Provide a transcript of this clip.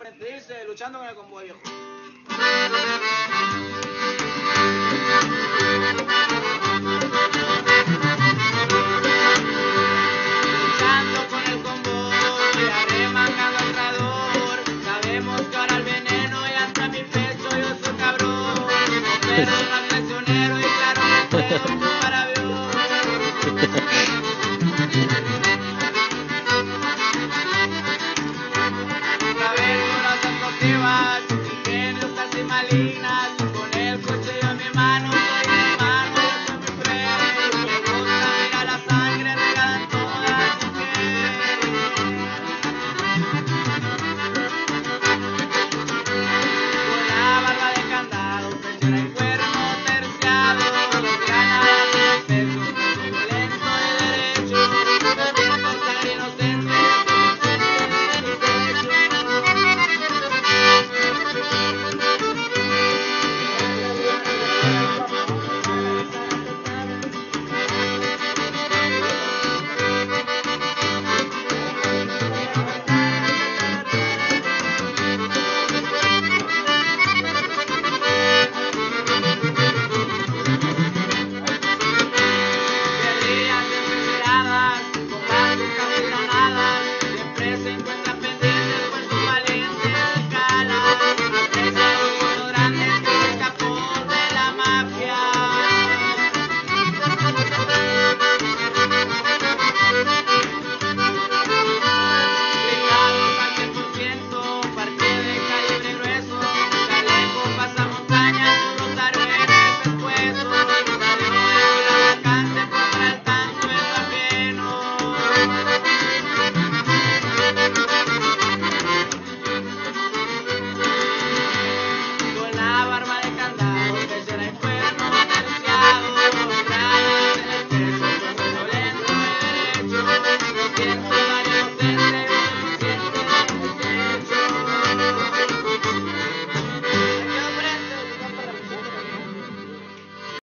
frente, dice, luchando con el convoy, viejo. Luchando con el convoy, arremangando al traidor. Sabemos que ahora el veneno ya está en mi pecho, yo soy cabrón. Pero no al traicionero y claro que puedo fumar avión. Cabezuras deportivas, ingenios casi malignas.